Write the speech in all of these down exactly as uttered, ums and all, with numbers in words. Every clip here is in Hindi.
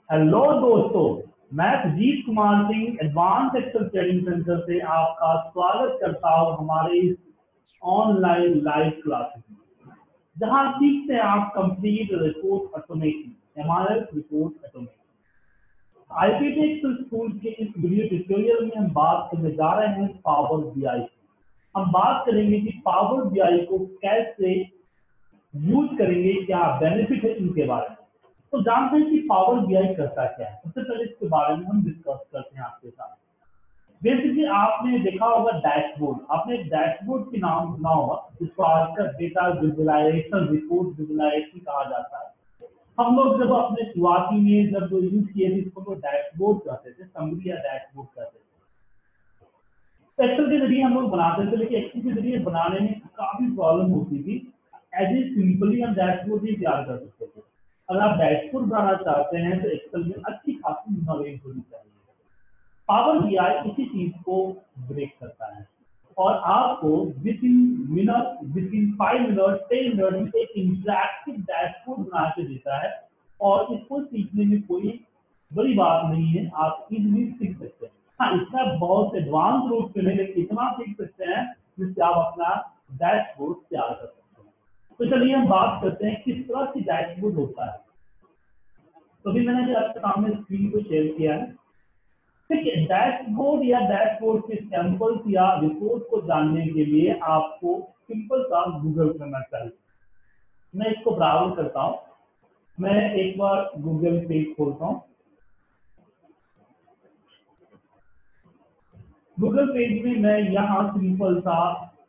हेलो दोस्तों, मैं Sujeet Kumar Singh advance excel training centre से आपका स्वागत करता हूं हमारे इस ऑनलाइन लाइव क्लासेस में, जहां सीखते हैं आप complete report automation, MRS report automation. IPT excel school के इस वीडियो ट्यूटोरियल में हम बात करने जा रहे हैं पावर बीआई की। हम बात करेंगे कि पावर बीआई को कैसे यूज करेंगे, क्या बेनिफिट है इनके बारे में। तो जानते हैं कि पावर बीआई करता क्या है। सबसे पहले इसके बारे में हम डिस्कस करते हैं आपके साथ। बेसिकली आपने देखा होगा डैशबोर्ड, आपने एक डैशबोर्ड के नाम सुना होगा, जिसको आजकल डेटा विजुअलाइजेशन, रिपोर्ट विजुअलाइजेशन कहा जाता है। हम लोग जब अपने शुरुआती में जब यूज किए थे इसको तो डैशबोर्ड कहते थे, समरी या डैशबोर्ड कहते थे। एक्सेल के जरिए हम लोग बनाते थे, लेकिन एक्सेल के जरिए बनाने में काफी प्रॉब्लम होती थी। एज ए सिंपली हम डैशबोर्ड ही तैयार कर सकते थे। अगर आप डैशबोर्ड बनाना चाहते हैं तो एक्सेल में अच्छी खासी नॉलेज होनी चाहिए। पावर बीआई इसी चीज को ब्रेक करता है और आपको within minute, within five minute, ten minute में एक इंटरैक्टिव डैशबोर्ड बना के देता है। और इसको सीखने में कोई बड़ी बात नहीं है, आप इजीली सीख सकते हैं। हाँ, इसका बहुत एडवांस रूप से नहीं, इतना सीख सकते हैं जिससे आप अपना डैशबोर्ड तैयार कर सकते हैं। तो चलिए हम बात करते हैं किस तरह की डैशबोर्ड होता है। तो भी मैंने आपके सामने स्क्रीन को शेयर किया है। देखिए, डैशबोर्ड या डैशबोर्ड के सैंपल्स या रिपोर्ट को जानने के लिए आपको सिंपल सा गूगल करना चाहिए। मैं इसको ब्राउज करता हूँ। मैं एक बार गूगल पेज खोलता हूँ। गूगल पेज में मैं यहाँ सिंपल सा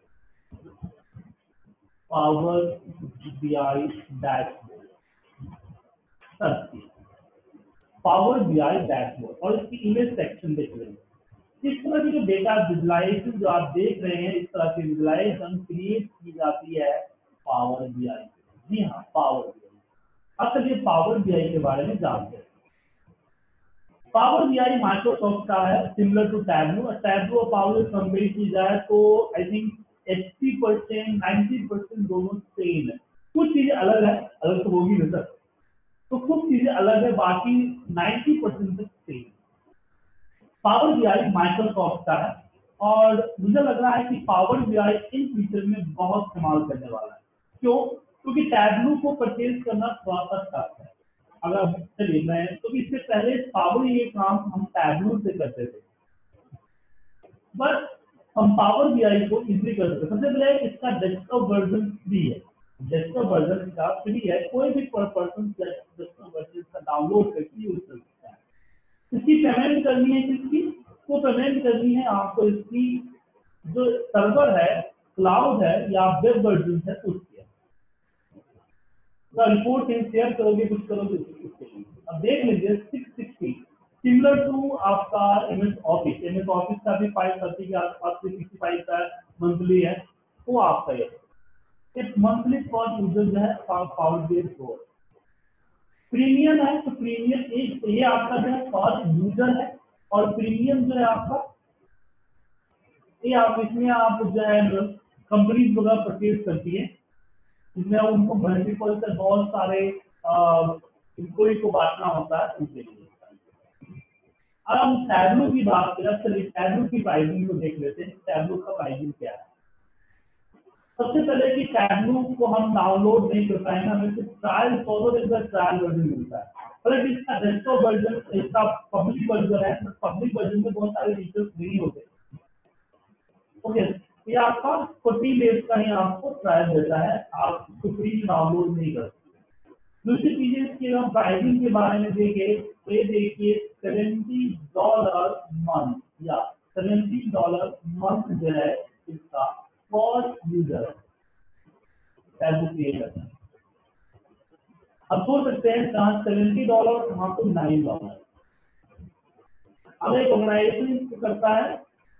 पावर बीआई डैशबोर्ड सर्च किया, पावर बीआई डैशबोर्ड, और इसकी इमेज सेक्शन देख रहे हैं। इस तरह की जो डेटा विजुअलाइजेशन जो आप देख रहे हैं, इस तरह की विजुअलाइजेशन क्रिएट की जाती है पावर बीआई। जी हाँ, पावर बीआई। अब चलिए पावर बीआई के बारे में जानते हैं। पावर बीआई माइक्रोसॉफ्ट का है, सिमिलर टू टैबलू। टैबलू और पावर कंपेयर की जाए तो आई थिंक अस्सी परसेंट नाइन्टी परसेंट दोनों सेम है। कुछ चीजें अलग है, अलग तो होगी ना सर, तो कुछ चीजें अलग है, बाकी नब्बे परसेंट तक सेम। पावर बीआई माइक्रोसॉफ्ट का है और मुझे लग रहा है कि पावर बीआई इन फ्यूचर में बहुत इस्तेमाल करने वाला है। क्यों? क्योंकि टैबलू को परचेज करना थोड़ा सा टफ है। अगर चलिए मैं तो इससे पहले पावर ये काम हम टैबलू से करते थे, बट हम पावर बीआई को इजीली कर सकते हैं। सबसे पहले इसका डेस्कटॉप वर्जन फ्री है। डेस्कटॉप वर्जन इसका फ्री है, कोई भी पर्सन डेस्कटॉप वर्जन का डाउनलोड करके यूज कर सकता है। इसकी पेमेंट करनी है, किसकी को पेमेंट करनी है आपको, इसकी जो सर्वर है, क्लाउड है या वेब वर्जन है उसके। तो रिपोर्ट शेयर करोगे, कुछ करोगे उसके लिए। अब देख लीजिए सिक्स सिक्सटी सिमिलर टू आपका एमएस ऑफिस। एमएस ऑफिस का भी फाइव थर्टी के आसपास सिक्सटी फाइव का मंथली है, वो आपका ये एक मंथली फॉर यूजर जो है पावर बीआई प्रो। प्रीमियम है तो प्रीमियम एक ये आपका जो है फॉर यूजर है, और प्रीमियम जो है आपका ये आप इसमें आप जो है कंपनीज वगैरह परचेज करती है, जिसमें उनको मल्टीपल से बहुत सारे एम्प्लॉय को बांटना होता है उनके लिए। अब हम टैबलू की बात करें, चलिए टैबलू की प्राइसिंग को देख लेते हैं। टैबलू का प्राइसिंग क्या है? सबसे पहले कि टैबलू को हम डाउनलोड नहीं कर पाएंगे, हमें सिर्फ ट्रायल फॉलो का ट्रायल वर्जन मिलता है। पर इसका डेस्कटॉप वर्जन, इसका पब्लिक वर्जन है, पब्लिक वर्जन में बहुत सारे फीचर्स नहीं होते। ओके, ये आपका फोर्टी डेज का ही आपको ट्रायल देता है, आप इसको फ्री डाउनलोड नहीं कर सकते। दूसरी चीजें इसकी हम प्राइसिंग के बारे में देखें तो ये देखिए सेवेंटी डॉलर मंथ या सेवेंटी डॉलर मंथ जो है इसका फॉर यूजर क्रिएटर। अब सोच सकते हैं कहाँ सेवेंटी डॉलर कहाँ तो नाइन डॉलर। अब एक ऑर्गेनाइजेशन करता है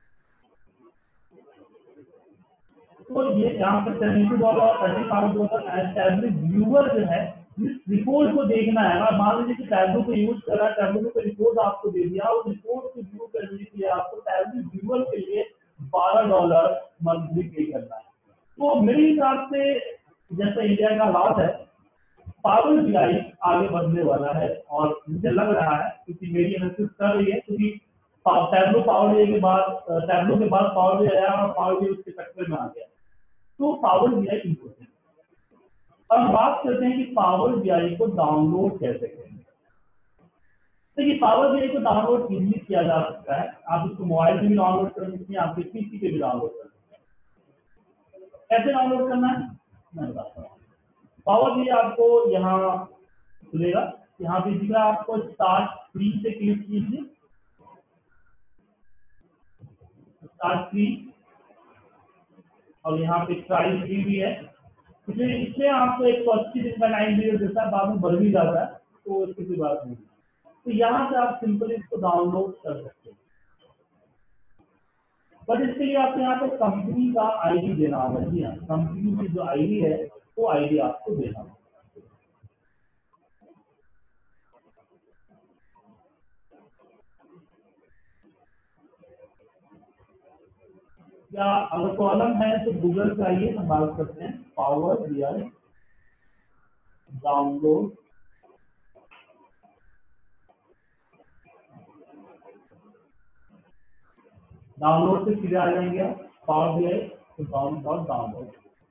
तो ये यहाँ पर seventy dollar thirty five dollar establish viewer जो है इस रिपोर्ट को देखना है। अगर मान लीजिए कि टैबलू को यूज करा, टैबलू को रिपोर्ट आपको दे दिया, उस रिपोर्ट को व्यू करने के लिए आपको टैबलू व्यूअर के लिए बारह डॉलर मंथली पे करना है। तो मेरे हिसाब से जैसे इंडिया का हालात है, पावर बीआई आगे बढ़ने वाला है और मुझे लग रहा है क्योंकि मेरी एनालिसिस कर रही है, क्योंकि टैब्लो पावर बीआई के बाद टैब्लो के बाद पावर बीआई आया और पावर बीआई उसके चक्कर में आ गया, तो पावर बीआई इम्पोर्टेंट। अब बात करते हैं कि पावर बीआई को डाउनलोड कैसे करें। देखिए, पावर बीआई को डाउनलोड इजीली किया जा सकता है। आप इसको मोबाइल पे भी डाउनलोड कर सकते हैं, आपके पीसी पे भी डाउनलोड कर सकते हैं। कैसे डाउनलोड करना है मैं बताता हूँ। पावर बीआई आपको यहाँ खुलेगा, यहाँ पे दिख रहा है आपको स्टार्ट फ्री से क्लिक कीजिए, स्टार्ट फ्री, और यहाँ पे ट्राई फ्री भी है। इसलिए इसमें आपको एक सौ अस्सी दिन का टाइम पीरियड देता है, बाद में बढ़ भी जाता है, तो इसकी कोई बात नहीं। तो यहाँ से आप सिंपली इसको डाउनलोड कर सकते हैं, बट इसके लिए आपको यहाँ पे कंपनी का आईडी देना होगा। जी हाँ, कंपनी की जो आईडी है वो आईडी आपको देना होगा। या अगर प्रॉब्लम है तो गूगल पे आइए, हम बात करते हैं पावर बीआई डाउनलोड। डाउनलोड से सीधे आ जाएंगे पावर बीआई तो डाउनलोड डाउनलोड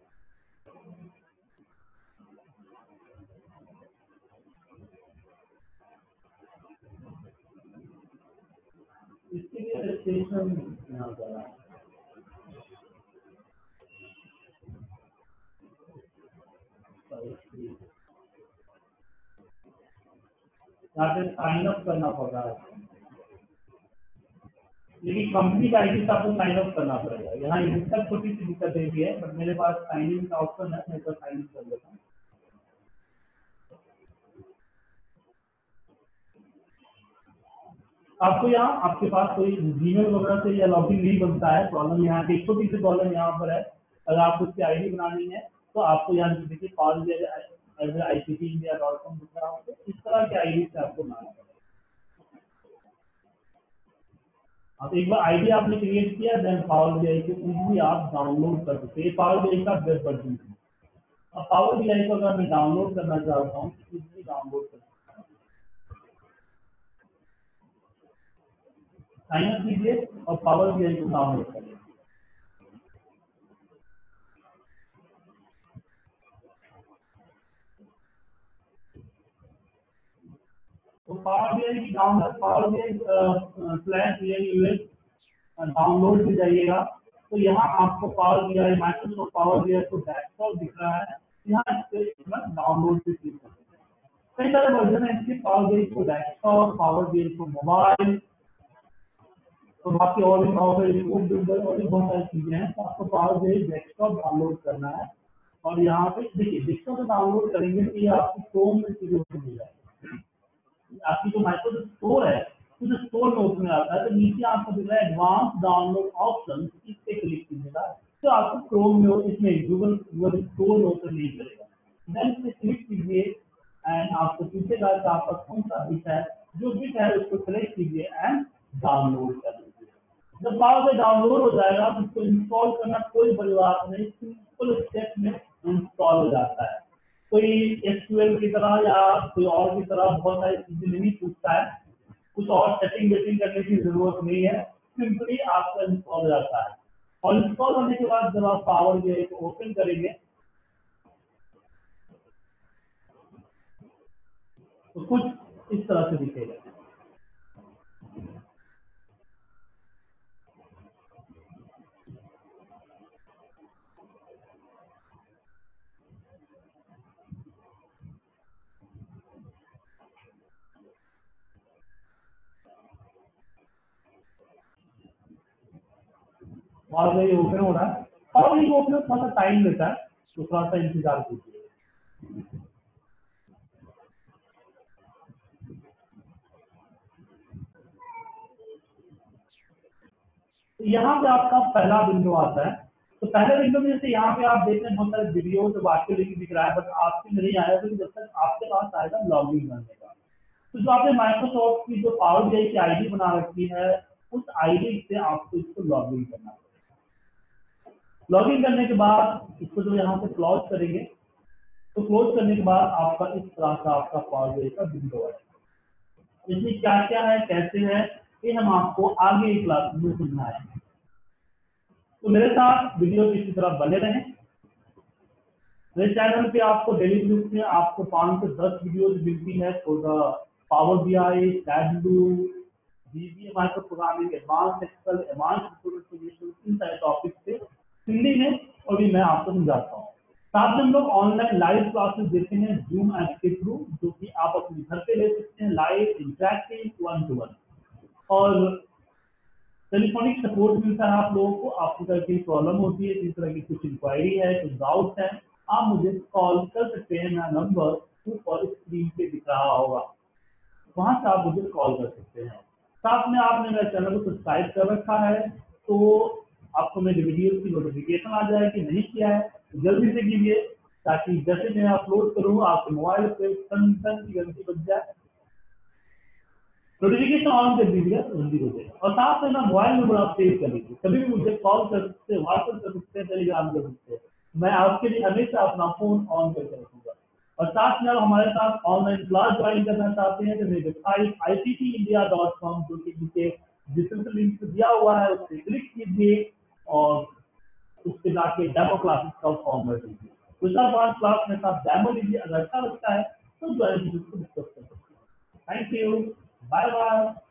इसके लिए रजिस्ट्रेशन यहाँ पर है। यहाँ पे साइन अप करना पड़ रहा है, लेकिन कंपनी का आईडी से आपको साइन अप करना पड़ेगा। यहाँ दिक्कत छोटी सी दिक्कत देखी है, बट मेरे पास साइन इन का ऑप्शन है, मैं तो साइन इन कर लेता हूँ। आपको यहाँ आपके पास कोई जीमेल वगैरह से या लॉगिन नहीं बनता है, प्रॉब्लम यहाँ की छोटी सी प्रॉब्लम यहाँ पर है। अगर आपको उसकी आईडी बनानी है तो आपको यहाँ देखिए power I C T India dot com दिख रहा है, इस तरह की आईडी से आपको बनाना है। अब एक बार आईडी आपने क्रिएट किया, देन पावर बीआई को इजीली आप डाउनलोड कर सकते हैं। पावर बीआई का वेब वर्जन है। अब पावर बीआई को अगर मैं डाउनलोड करना चाहता हूँ तो इजीली डाउनलोड कर सकता हूँ। साइन अप कीजिए और पावर बीआई को डाउनलोड करिए। तो पावर बीआई की download power BI slash BI US download पे जाइएगा, तो यहाँ आपको power BI Microsoft power BI को डेस्कटॉप दिख रहा है, यहाँ इस डाउनलोड पे क्लिक करें। कई सारे वर्जन है इसके, पावर बीआई को डेस्कटॉप, पावर बीआई को मोबाइल, तो बाकी और भी पावर बीआई को बिल्डर और भी बहुत सारी चीजें हैं। तो आपको पावर बीआई डेस्कटॉप डाउनलोड करना है, और यहाँ पे देखिए डेस्कटॉप डाउनलोड करेंगे तो ये आपको क्रोम में मिल जाएगा। आपकी जो माइक्रोसॉफ्ट स्टोर है तो जो स्टोर में उसमें आता है, तो नीचे आपको दिख रहा है एडवांस डाउनलोड ऑप्शन, इस पे क्लिक कीजिएगा तो आपको क्रोम में इसमें गूगल गूगल स्टोर में ओपन नहीं करेगा। देन इस पे क्लिक कीजिए एंड आपको पूछेगा कि आपका कौन सा बिट है, जो बिट है उसको सेलेक्ट कीजिए एंड डाउनलोड कर लीजिए। जब पावर से डाउनलोड हो जाएगा तो उसको इंस्टॉल करना कोई बड़ी बात नहीं, सिंपल स्टेप में इंस्टॉल हो जाता है। कोई एसक्यूएल की तरह या कोई और की तरह बहुत सारी चीजें नहीं पूछता है, कुछ और सेटिंग वेटिंग करने की जरूरत नहीं है, सिंपली आपका इंस्टॉल हो जाता है। और इंस्टॉल होने के बाद जब आप पावर बीआई को ओपन करेंगे तो कुछ इस तरह से दिखेगा। पावर बीआई ओपन हो रहा है, पावर बीआई ओपन में थोड़ा सा टाइम लेता है, तो थोड़ा सा इंतजार कीजिए। यहाँ पे आपका पहला विंडो आता है, तो पहले विंडो में जैसे यहाँ पे आप देख रहे हैं बहुत सारे वीडियो तो वाक्य लिखी दिख रहा है, बट आपके नहीं आया तो जब तक आपके पास आएगा लॉगिन करने का। तो जो आपने माइक्रोसॉफ्ट की जो पावर बीआई की आईडी बना रखी है, उस आईडी से आपको इसको लॉगिन करना है। लॉगिन करने के बाद इसको जो यहाँ पे क्लोज करेंगे, तो क्लोज करने के बाद आपका इस तरह का आपका पावर का विंडो है। इसमें क्या क्या है, कैसे है, ये हम आपको आगे क्लास में समझाएंगे। तो मेरे साथ वीडियो इसी तरह बने रहें। मेरे चैनल पे आपको डेली बेसिस में आपको पाँच से दस वीडियोज मिलती है for the power B I, Tableau, VBA micro programming, advance Excel, advance solution, इन सारे टॉपिक से हिंदी में और भी मैं आपको समझाता हूँ। साथ में हम लोग ऑनलाइन लाइव क्लासेस देते हैं जूम ऐप के थ्रू, जो कि आप अपने घर पे ले सकते हैं, live interactive one to one. और टेलीफोनिक सपोर्ट मिलता है आप लोगों को। आपको कोई भी प्रॉब्लम होती है, इस तरह की कुछ इंक्वायरी है, कुछ डाउट है, आप मुझे कॉल कर सकते हैं। मेरा नंबर ऊपर स्क्रीन पे दिख रहा होगा, वहां से आप मुझे कॉल कर सकते हैं। साथ में आपने मेरे चैनल को सब्सक्राइब कर रखा है तो आपको मेरे वीडियो की नोटिफिकेशन आ जाए कि नहीं किया है तो जल्दी से कीजिए, ताकि जैसे मैं अपलोड करूँ आपके मोबाइल पे टन टन की घंटी बज जाए, नोटिफिकेशन ऑन कर दीजिएगा, जल्दी हो जाएगा। और साथ में ना मोबाइल नंबर आप सेव कर लीजिए, कभी भी मुझे कॉल कर सकते हैं, व्हाट्सएप कर सकते हैं, टेलीग्राम कर सकते हैं, मैं आपके लिए हमेशा अपना फोन ऑन करके रखूंगा। और साथ में आप हमारे साथ ऑनलाइन क्लास ज्वाइन करना चाहते हैं तो मेरी website I C T India dot com, जो कि नीचे डिस्क्रिप्शन लिंक दिया हुआ है, उस पर क्लिक कीजिए और उस पर जाके डेमो क्लासेस का फॉर्म भर दीजिए। कुछ पांच क्लास में साथ डेमो लीजिए, अगर अच्छा लगता है तो ज्वाइन डिस्कस कर सकते हैं। Thank you, bye bye.